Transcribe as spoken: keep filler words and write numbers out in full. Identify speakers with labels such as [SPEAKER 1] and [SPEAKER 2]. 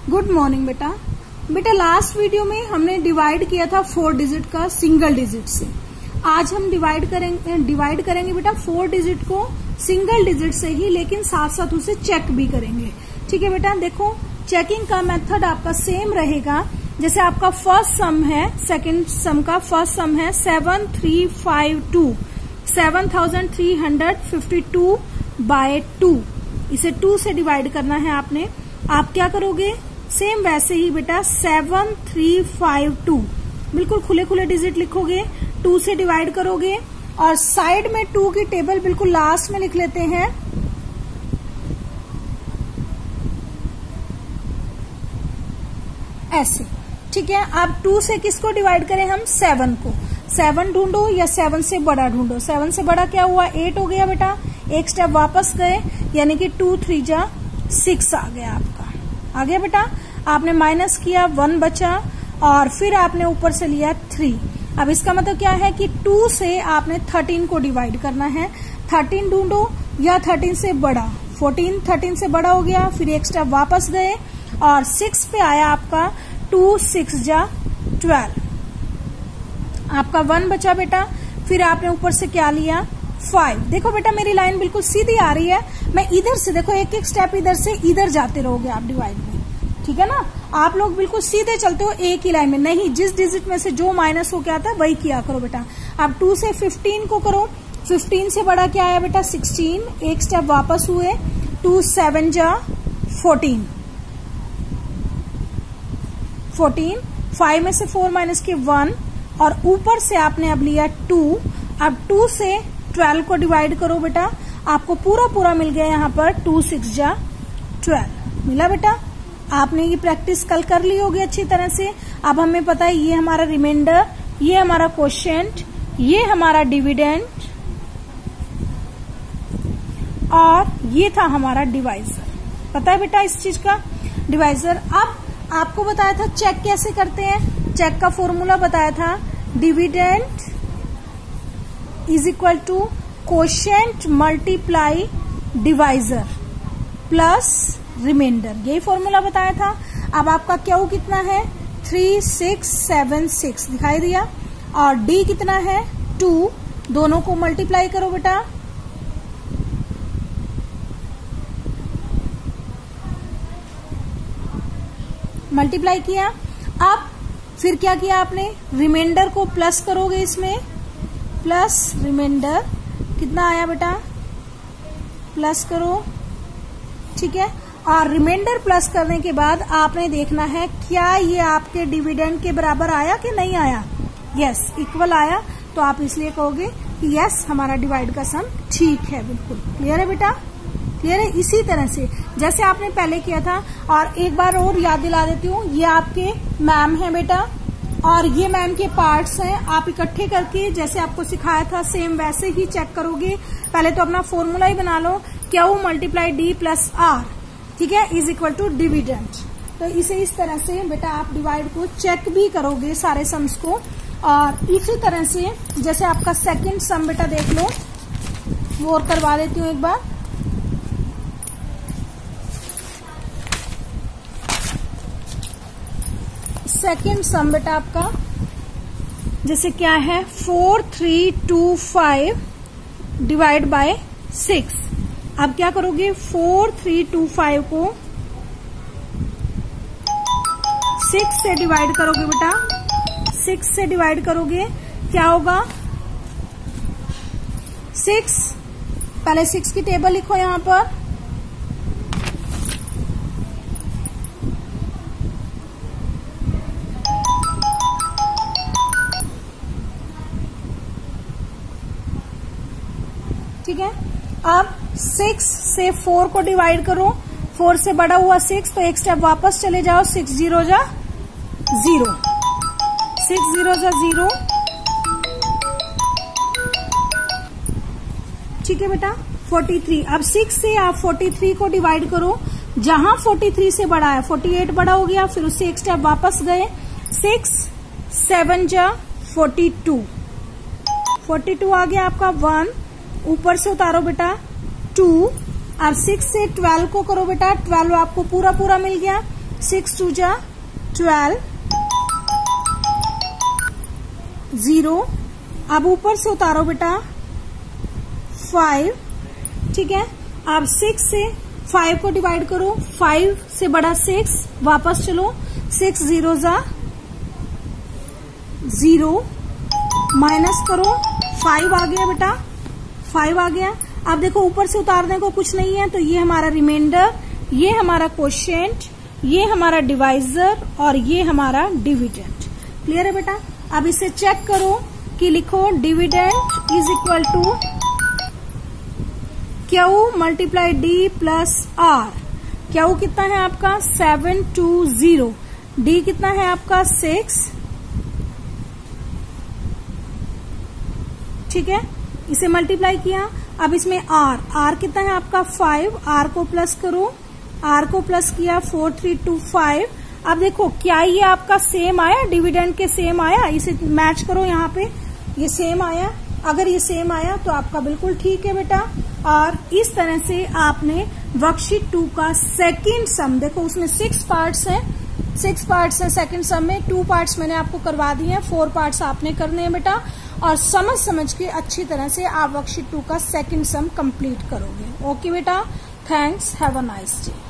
[SPEAKER 1] Good morning बेटा। बेटा last video में हमने डिवाइड किया था फोर डिजिट का सिंगल डिजिट से। आज हम डिवाइड करेंगे डिवाइड करेंगे बेटा फोर डिजिट को सिंगल डिजिट से ही, लेकिन साथ साथ उसे चेक भी करेंगे। ठीक है बेटा, देखो चेकिंग का मेथड आपका सेम रहेगा। जैसे आपका फर्स्ट सम है, सेकंड सम का फर्स्ट सम है seven three five two seven thousand three hundred fifty two by two. इसे टू से डिवाइड करना है आपने। आप क्या करोगे, सेम वैसे ही बेटा सेवन थ्री फाइव टू बिल्कुल खुले खुले डिजिट लिखोगे, टू से डिवाइड करोगे और साइड में टू की टेबल बिल्कुल लास्ट में लिख लेते हैं। ऐसे, ठीक है। अब टू से किसको डिवाइड करें हम, सेवन को। सेवन ढूंढो या सेवन से बड़ा ढूंढो। सेवन से बड़ा क्या हुआ, एट हो गया बेटा। एक स्टेप वापस गए, यानी कि टू थ्री जा सिक्स आ गया आपका। आ गया बेटा, आपने माइनस किया, वन बचा और फिर आपने ऊपर से लिया थ्री। अब इसका मतलब क्या है कि टू से आपने थर्टीन को डिवाइड करना है। थर्टीन ढूंढो या थर्टीन से बड़ा। फोर्टीन थर्टीन से बड़ा हो गया, फिर एक स्टेप वापस गए और सिक्स पे आया आपका। टू सिक्स जा ट्वेल्व, आपका वन बचा बेटा। फिर आपने ऊपर से क्या लिया, फाइव। देखो बेटा मेरी लाइन बिल्कुल सीधी आ रही है। मैं इधर से, देखो एक एक स्टेप इधर से इधर जाते रहोगे आप डिवाइड में, ठीक है ना। आप लोग बिल्कुल सीधे चलते हो एक ही लाइन में, नहीं जिस डिजिट में से जो माइनस हो के आता है वही किया करो बेटा। आप टू से फिफ्टीन को करो। फिफ्टीन से बड़ा क्या आया बेटा, सिक्सटीन। एक स्टेप वापस हुए, टू सेवन जा फोर्टीन। फोर्टीन, फाइव में से फोर माइनस के वन और ऊपर से आपने अब लिया टू। अब टू से ट्वेल्व को डिवाइड करो बेटा, आपको पूरा पूरा मिल गया यहाँ पर। टू सिक्स जा ट्वेल्व मिला बेटा। आपने ये प्रैक्टिस कल कर ली होगी अच्छी तरह से। अब हमें पता है ये हमारा रिमाइंडर, ये हमारा क्वोशिएंट, ये हमारा डिविडेंड और ये था हमारा डिवाइजर। पता है बेटा इस चीज का, डिवाइजर। अब आपको बताया था चेक कैसे करते हैं। चेक का फॉर्मूला बताया था, dividend is equal to quotient multiply divisor plus reminder, यही फॉर्मूला बताया था। अब आपका क्यू कितना है, थ्री सिक्स सेवन सिक्स दिखाई दिया और डी कितना है, टू। दोनों को मल्टीप्लाई करो बेटा। मल्टीप्लाई किया। अब फिर क्या किया आपने, रिमाइंडर को प्लस करोगे इसमें, प्लस रिमाइंडर कितना आया बेटा, प्लस करो, ठीक है। और रिमाइंडर प्लस करने के बाद आपने देखना है क्या ये आपके डिविडेंड के बराबर आया कि नहीं आया। यस, इक्वल आया, तो आप इसलिए कहोगे कि यस हमारा डिवाइड का सम ठीक है। बिल्कुल क्लियर है बेटा, क्लियर है। इसी तरह से जैसे आपने पहले किया था। और एक बार और याद दिला देती हूँ, ये आपके मैम है बेटा और ये मैम के पार्ट्स हैं। आप इकट्ठे करके जैसे आपको सिखाया था सेम वैसे ही चेक करोगे। पहले तो अपना फॉर्मूला ही बना लो, Q multiply D plus R, ठीक है, इज इक्वल टू डिविडेंड। तो इसे इस तरह से बेटा आप डिवाइड को चेक भी करोगे सारे सम्स को। और इसी तरह से जैसे आपका सेकंड सम बेटा देख लो, वो और करवा देती हूँ एक बार। सेकंड सम बेटा आपका जैसे क्या है, four three two five divide by six. अब क्या करोगे, फोर थ्री टू फाइव को सिक्स से डिवाइड करोगे बेटा। सिक्स से डिवाइड करोगे क्या होगा, सिक्स, पहले सिक्स की टेबल लिखो यहां पर। ठीक है। अब सिक्स से फोर को डिवाइड करो। फोर से बड़ा हुआ सिक्स, तो एक स्टेप वापस चले जाओ। सिक्स जीरो जा जीरो, सिक्स जीरो जा जीरो, ठीक है बेटा। फोर्टी थ्री, अब सिक्स से आप फोर्टी थ्री को डिवाइड करो। जहां फोर्टी थ्री से बड़ा है, फोर्टी एट बड़ा हो गया, फिर उससे एक स्टेप वापस गए। सिक्स सेवन जा फोर्टी टू, फोर्टी टू आ गया आपका। वन ऊपर से उतारो बेटा, टू। अब सिक्स से ट्वेल्व को करो बेटा, ट्वेल्व आपको पूरा पूरा मिल गया। सिक्स टू जा ट्वेल्व, जीरो। अब ऊपर से उतारो बेटा फाइव, ठीक है। अब सिक्स से फाइव को डिवाइड करो, फाइव से बड़ा सिक्स, वापस चलो, सिक्स जीरो जा जीरो, माइनस करो, फाइव आ गया बेटा, फाइव आ गया। अब देखो ऊपर से उतारने को कुछ नहीं है, तो ये हमारा रिमाइंडर, ये हमारा क्वोशिएंट, ये हमारा डिवाइजर और ये हमारा डिविडेंड। क्लियर है बेटा। अब इसे चेक करो कि लिखो dividend is equal to Q multiply D plus R. Q कितना है आपका सेवन टू जीरो, डी कितना है आपका सिक्स, ठीक है। इसे मल्टीप्लाई किया। अब इसमें आर, आर कितना है आपका फाइव, आर को प्लस करो, आर को प्लस किया, फोर थ्री टू फाइव। अब देखो क्या ये आपका सेम आया, डिविडेंड के सेम आया, इसे मैच करो यहाँ पे, ये सेम आया। अगर ये सेम आया तो आपका बिल्कुल ठीक है बेटा। और इस तरह से आपने वर्कशीट टू का सेकंड सम, देखो उसमें सिक्स पार्ट्स हैं, सिक्स पार्ट्स हैं सेकंड सम में, टू पार्ट्स मैंने आपको करवा दिए हैं, फोर पार्ट्स आपने करने हैं बेटा। और समझ समझ के अच्छी तरह से आप वर्कशीट टू का सेकंड सम कंप्लीट करोगे। ओके बेटा, thanks, have a nice day.